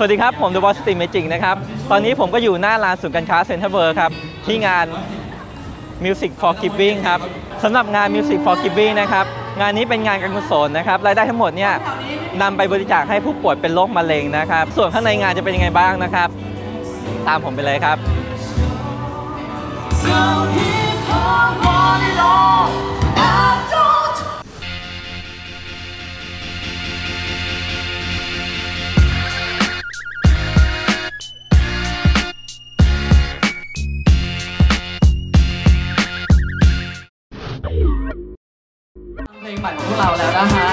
วัสดีครับผม The Boss Street Magic นะครับตอนนี้ผมก็อยู่หน้าร้านศูนย์การค้าเซ็นทรัลเวิลด์ครับที่งาน Music for Giving ครับสำหรับงาน Music for Giving นะครับงานนี้เป็นงานการกุศลนะครับรายได้ทั้งหมดเนี่ยนำไปบริจาคให้ผู้ป่วยเป็นโรคมะเร็งนะครับส่วนข้างในงานจะเป็นยังไงบ้างนะครับตามผมไปเลยครับเพลงใหม่ของพวกเราแล้วนะฮะ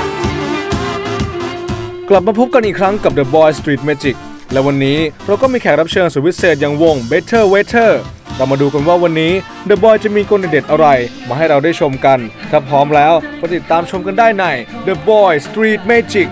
กลับมาพบกันอีกครั้งกับ The Boy Street Magic และวันนี้เราก็มีแขกรับเชิญสุดพิเศษอย่างวง Better Waiter เรามาดูกันว่าวันนี้ The Boy จะมีกลเด็ดอะไรมาให้เราได้ชมกันถ้าพร้อมแล้วไปติดตามชมกันได้ใน The Boy Street Magic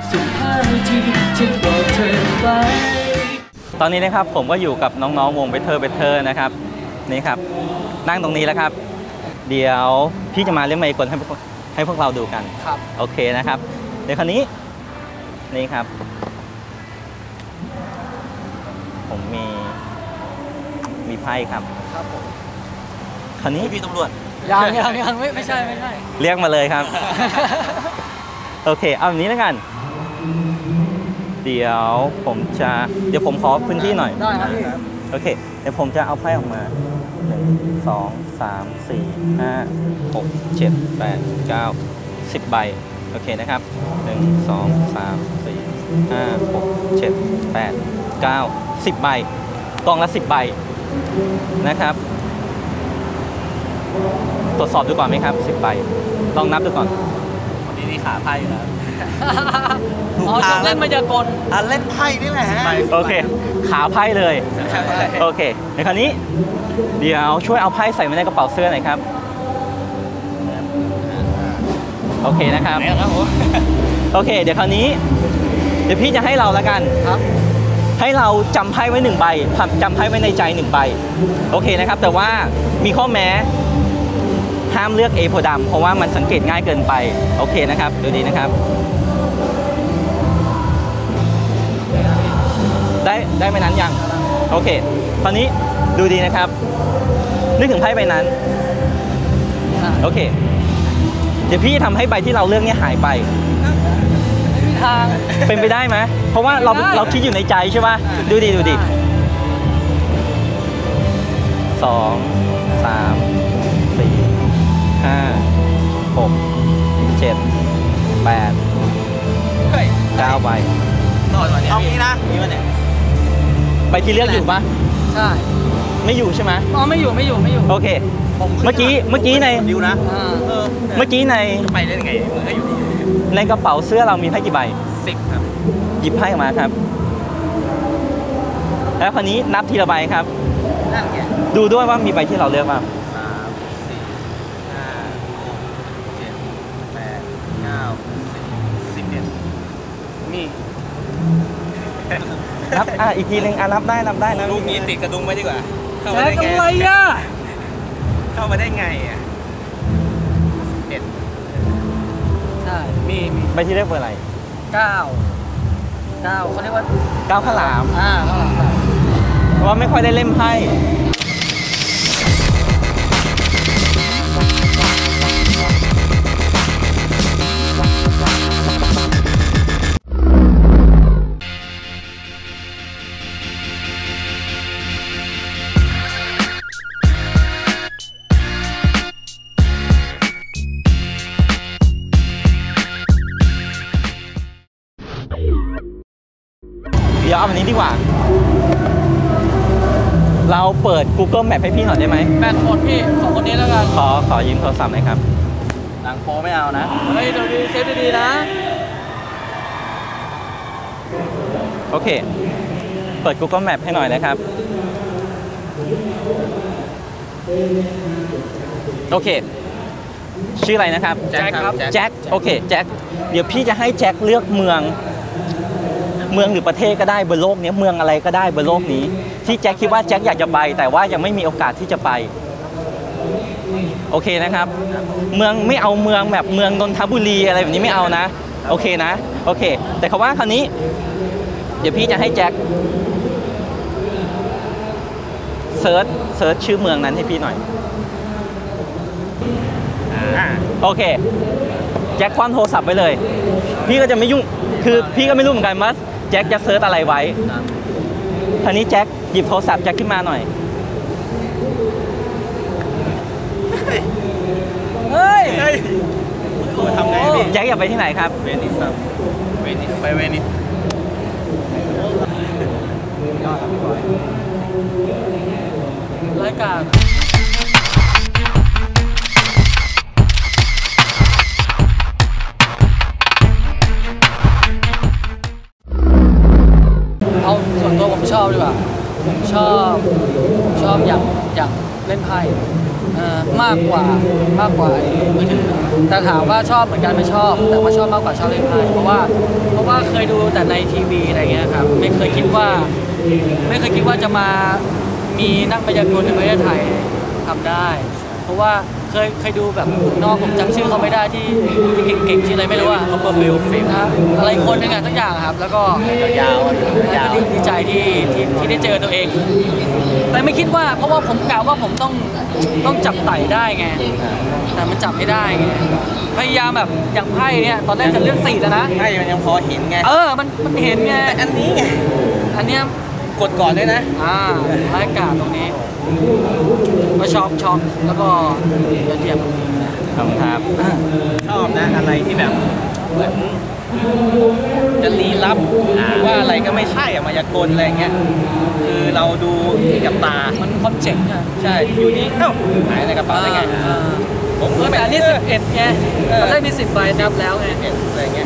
ตอนนี้นะครับผมก็อยู่กับน้องๆวง Better นะครับนี่ครับนั่งตรงนี้แล้วครับเดี๋ยวพี่จะมาเล่นไมค์กลให้พวกเราดูกันครับโอเคนะครับเดี๋ยวคราวนี้นี่ครับผมมีไพ่ครับครับผมคราวนี้พี่ตำรวจยังไม่ใช่เรียกมาเลยครับ โอเคเอาแบบนี้แล้วกันเดี๋ยวผมขอพื้นที่หน่อยได้ครับพี่โอเคเดี๋ยวผมจะเอาไพ่ออกมา1 2 3 4 5 6 7 8 9 10 ใบโอเคนะครับ1 2 3 4 5 6 7 8 9 10 ใบกองละ10 ใบนะครับตรวจสอบดูก่อนไหมครับ10 ใบลองนับดูก่อนวันนี้ขาไพ่อยู่แล้วอ๋อชอบเล่นมายากลเล่นไพ่นี่แหละฮะโอเคขาไพ่เลยโอเคในคราวนี้เดี๋ยวช่วยเอาไพ่ใส่ไว้ในกระเป๋าเสื้อหน่อยครับโอเคนะครับโอเคเดี๋ยวคราวนี้เดี๋ยวพี่จะให้เราละกันครับให้เราจำไพ่ไว้1 ใบจำไพ่ไว้ในใจ1 ใบโอเคนะครับแต่ว่ามีข้อแม้ห้ามเลือกโพธิ์ดำเพราะว่ามันสังเกตง่ายเกินไปโอเคนะครับดูดีนะครับได้ใบนั้นยังโอเคคราวนี้ดูดีนะครับนึกถึงไพ่ใบนั้นโอเคเดี๋ยวพี่ทำให้ใบที่เราเลือกเนี่ยหายไปไม่มีทางเป็นไปได้ไหมเพราะว่าเราคิดอยู่ในใจใช่ป่ะดูดี2 3 4 5 6 7 8 9 ใบเอางี้นะใบที่เลือกอยู่ปะใช่ไม่อยู่ใช่ไหมอ๋อไม่อยู่โอเคเมื่อกี้ในดิวนะเมื่อกี้ในไปได้ยังไงมันก็อยู่ดีในกระเป๋าเสื้อเรามีไพ่กี่ใบ 10ครับหยิบไพ่ออกมาครับแล้วคราวนี้นับทีละใบครับนั่นไงดูด้วยว่ามีใบที่เราเลือกป่ะนี่นับอีกทีนึงนับได้นะลูกนี้ติดกระดุมไว้ดีกว่าเข้ามาได้ไงเข้ามาได้ไงใช่มีใบที่เรียกว่าอะไร 9เขาเรียกว่า 9 ข้าวหลามข้าวหลามเพราะว่าไม่ค่อยได้เล่นไพ่เดี๋ยวเอาแบบนี้ดีกว่าเราเปิด Google Map ให้พี่หน่อยได้ไหมแบตหมดพี่ของคนนี้แล้วกันขอยืมโทรศัพท์หน่อยครับหนังโป๊ไม่เอานะเฮ้ยดูดีเซฟดีๆนะโอเคเปิด Google Map ให้หน่อยนะครับโอเคชื่ออะไรนะครับแจ็คครับแจ็คโอเคแจ็คเดี๋ยวพี่จะให้แจ็คเลือกเมืองหรือประเทศก็ได้บนโลกนี้เมืองอะไรก็ได้บนโลกนี้ที่แจ็คคิดว่าแจ็คอยากจะไปแต่ว่ายังไม่มีโอกาสที่จะไปโอเคนะครับเมืองไม่เอาเมืองแบบเมืองนนทบุรีอะไรแบบนี้ไม่เอานะโอเคนะโอเคแต่เขาว่าคราวนี้เดี๋ยวพี่จะให้แจ็คเซิร์ชชื่อเมืองนั้นให้พี่หน่อยโอเคแจ็คคว้างโทรศัพท์ไปเลยพี่ก็จะไม่ยุ่งคือพี่ก็ไม่รู้เหมือนกันว่าแจ็คจะเซิร์ชอะไรไว้ทีนี้แจ็คหยิบโทรศัพท์แจ็คขึ้นมาหน่อยเฮ้ยทำไงพี่แจ็คอยากไปที่ไหนครับเวนิสครับเวนิสไปเวนิสยอดครับพี่บอยรายการเอาส่วนตัวผมชอบดีกว่าผมชอบอยากเล่นไพ่มากกว่ามือถือแต่ถามว่าชอบเหมือนกันไม่ชอบแต่ว่าชอบมากกว่าชอบเล่นไพ่เพราะว่าเคยดูแต่ในทีวีอะไรเงี้ยครับไม่เคยคิดว่าจะมามีนักพยากรณ์ในประเทศไทยทำได้เพราะว่าเคยดูแบบนอกผมจำชื่อเขาไม่ได้ที่เก่งๆชื่ออะไรไม่รู้อ่ะเขาเปิดฟิลนะอะไรคนนึงอ่ะทั้งอย่างครับแล้วก็ยาวดีใจที่ได้เจอตัวเองแต่ไม่คิดว่าเพราะว่าผมกล่าวว่าผมต้องจับไต่ได้ไงแต่มันจับไม่ได้ไงพยายามแบบอย่างไพ่เนี่ยตอนแรกจะเลือก4แล้วนะไพ่มันยังพอเห็นไงมันเห็นไงแต่อันนี้ไงอันเนี้ยกดก่อนด้วยนะรายการตรงนี้ก็ช็อกแล้วก็ยอดเยี่ยมครับชอบนะอะไรที่แบบเหมือนจะลี้ลับว่าอะไรก็ไม่ใช่อะมายากลอะไรเงี้ยคือเราดูกับตามันคอนเซ็ปต์ใช่อยู่ดีหายในกระเป๋าได้ไงผมแต่อันนี้11ไงมันได้มี10ใบนับแล้วไงอะไรเงี้ย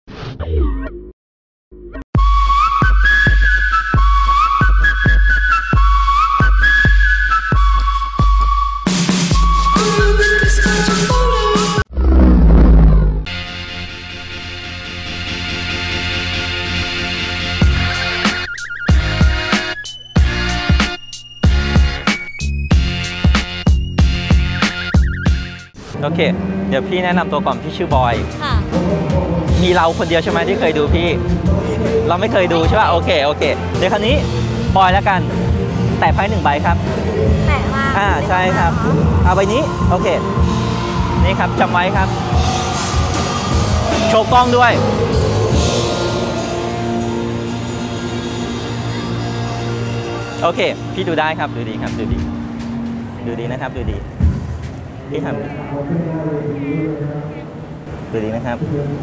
โอเคเดี๋ยวพี่แนะนำตัวก่อนพี่ชื่อบอยค่ะมีเราคนเดียวใช่ไหมที่เคยดูพี่เราไม่เคยดูใช่ป่ะโอเคเดี๋ยวคราวนี้บอยแล้วกันแตะไพ่1 ใบครับแตะมาใช่ครับเอาใบนี้โอเคนี่ครับจำไว้ครับโชว์กล้องด้วยโอเคพี่ดูได้ครับดูดีครับดูดีนะครับดูดีพี่ทำดูดีนะครับ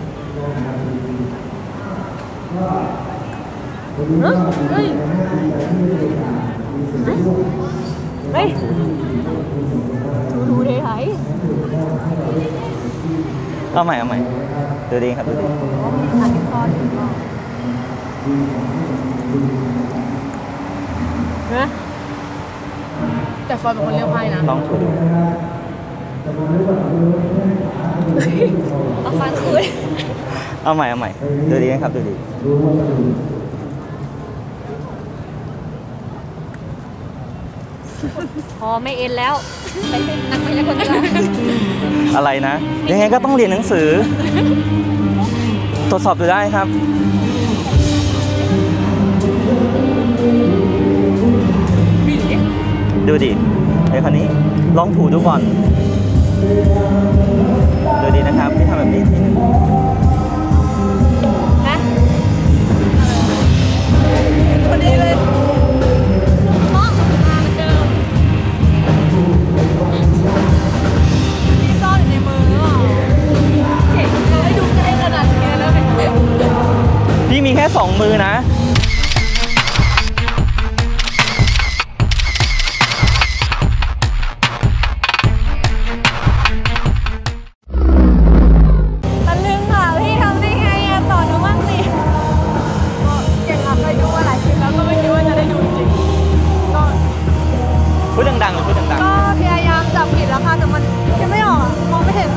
เฮ้ยดูเทไทยเอาใหม่ดูดีครับดูดีอันนี้ซ่อนนะแต่ฟอนเป็นคนเลือกไพ่นะลองถูดูเอาฟันคืนเอาใหม่ดูดีนะครับดูดีพอไม่เอ็นแล้วไปเป็นนักพยากรณ์แล้วอะไรนะยังไงก็ต้องเรียนหนังสือตรวจสอบดูได้ครับดูดิเดี๋ยวคราวนี้ลองถูดูก่อนดูดีนะครับพี่ทำแบบนี้ทีนึงฮะพอดีเลยมองมาเดิมพี่ซ่อนอยู่ในมือหรือเปล่าเจ๋งเลยดูใกล้ขนาดนี้แล้วพี่มีแค่2 มือนะพูดดังๆพูดดังๆก็พยายามจับผิดแล้วค่ะแต่มันยังไม่ออกมองไม่เห็น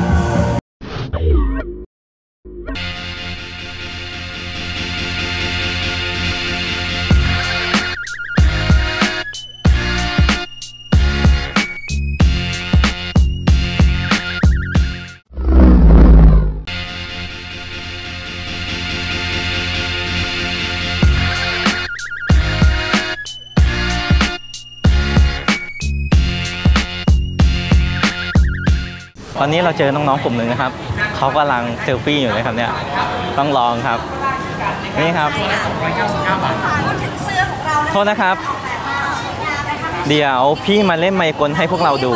ตอนนี้เราเจอน้องๆกลุ่มหนึ่งนะครับเขากำลังเซลฟี่อยู่เลยครับเนี่ยต้องลองครับนี่ครับโทษนะครับเดี๋ยวพี่มาเล่นมายากลให้พวกเราดู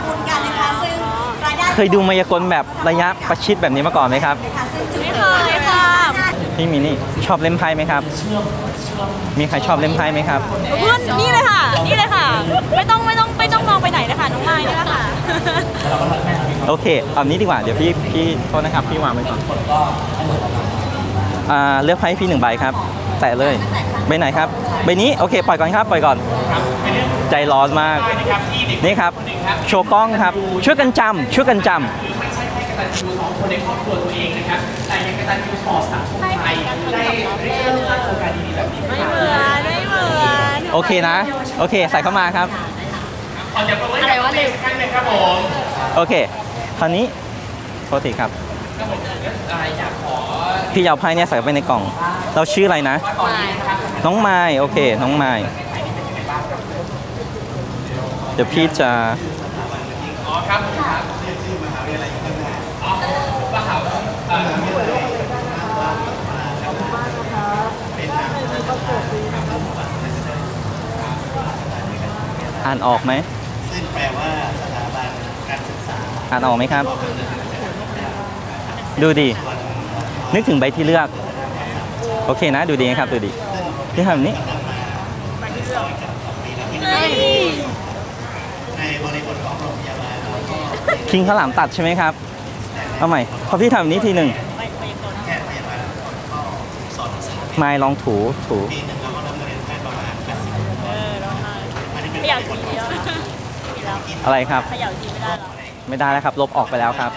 เคยดูมายากลแบบระยะประชิดแบบนี้มาก่อนไหมครับไม่เคยค่ะพี่มินี่ชอบเล่นไพ่ไหมครับมีใครชอบเล่นไพ่ไหมครับเพื่อนนี่เลยค่ะนี่เลยค่ะไม่ต้องมองไปไหนนะคะน้องไม้นี่แหละค่ะโอเคเอานี้ดีกว่าเดี๋ยวพี่โทษนะครับพี่วางไว้ก่อนเลือกไพ่พี่1 ใบครับแตะเลยใบไหนครับใบนี้โอเคปล่อยก่อนครับปล่อยก่อนใจร้อนมากนี่ครับโชว์กล้องครับช่วยกันจำคนในครอบครัวตัวเองนะครับแต่ยังกตัญญูต่อสังคมไทยได้สร้างโครงการดีๆแบบนี้ไม่เหมือนโอเคนะโอเคใส่เข้ามาครับอะไรวะเนี่ยครับผมโอเคคราวนี้โทษทีครับพี่เอาไพ่เนี่ยใส่ไปในกล่องเราชื่ออะไรนะน้องไม้โอเคน้องไม้เดี๋ยวพี่จะอ่านออกไหมซึ่งแปลว่าสถาบันการศึกษาอ่านออกไหมครับดูดีนึกถึงใบที่เลือกโอเคนะดูดีนะครับดูดีที่ทำนี้คิงข้าวหลามตัดใช่ไหมครับเอาใหม่พอพี่ทำนี้ทีหนึ่งไม้ลองถูอะไรครับไม่ได้แล้วครับลบออกไปแล้วครับ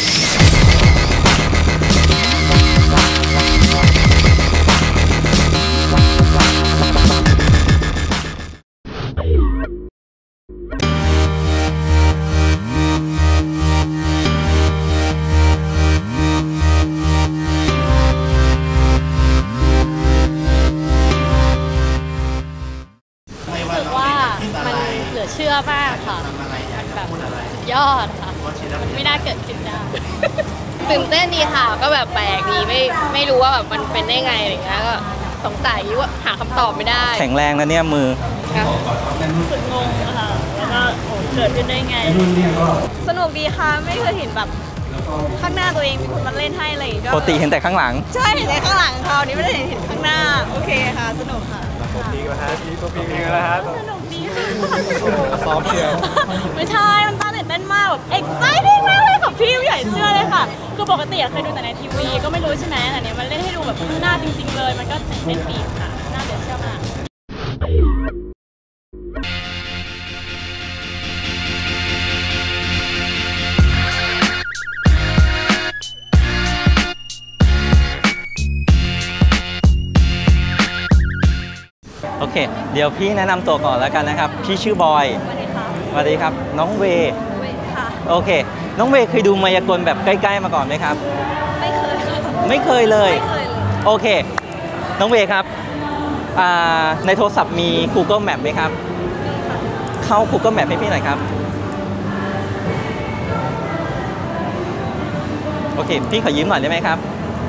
เชื่อมากค่ะแบบสุดยอดค่ะไม่น่าเกิดขึ้นได้ตื่นเต้นดีค่ะก็แบบแปลกดีไม่รู้ว่าแบบมันเป็นได้ไงอะไรเงี้ยก็สงสัยว่าหาคำตอบไม่ได้แข็งแรงนะเนี่ยมือรู้สึกงงค่ะแล้วก็เกิดขึ้นได้ไงสนุกดีค่ะไม่เคยเห็นแบบข้างหน้าตัวเองมีคนมาเล่นให้อะไรก็ปกติเห็นแต่ข้างหลังใช่เห็นแต่ข้างหลังคราวนี้ไม่ได้เห็นข้างหน้าโอเคค่ะสนุกค่ะตัวปีกันแล้วฮะสนุกดีค่ะซ้อมเชียวไม่ใช่มันตื่นเต้นมากแบบ exciting มากเลยกับพี่ใหญ่เชื่อเลยค่ะคือปกติเคยดูแต่ในทีวีก็ไม่รู้ใช่ไหมแต่เนี้ยมันเล่นให้ดูแบบข้างหน้าจริงๆเลยมันก็ตื่นเต้นปีค่ะน่าเดือดเชื่อมากโอเคเดี๋ยวพี่แนะนำตัวก่อนแล้วกันนะครับพี่ชื่อบอยสวัสดีครับน้องเวค่ะโอเคน้องเวเคยดูมายากลแบบใกล้ๆมาก่อนไหมครับไม่เคยไม่เคยเลยโอเคน้องเวครับในโทรศัพท์มี Google Map ไหมครับเข้า Google Map ให้พี่หน่อยครับโอเคพี่ขอยืมหน่อยได้ไหมครับ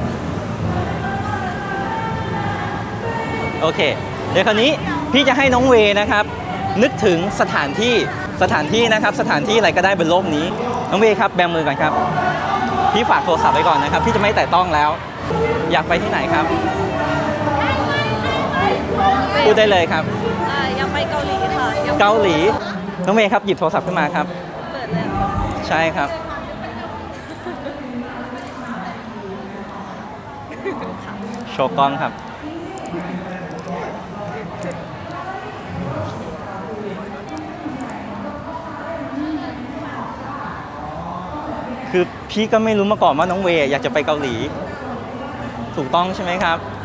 โอเคเดี๋ยวคราวนี้พี่จะให้น้องเวนะครับนึกถึงสถานที่นะครับสถานที่อะไรก็ได้บนโลกนี้น้องเวครับแบมือก่อนครับพี่ฝากโทรศัพท์ไว้ก่อนนะครับพี่จะไม่แตะต้องแล้วอยากไปที่ไหนครับพูดได้เลยครับอยากไปเกาหลีค่ะเกาหลีน้องเวครับหยิบโทรศัพท์ขึ้นมาครับเปิดเลยใช่ครับโชว์กล้องครับคือพี่ก็ไม่รู้มาก่อนว่าน้องเวย์อยากจะไปเกาหลีถูกต้องใช่ไหมครับ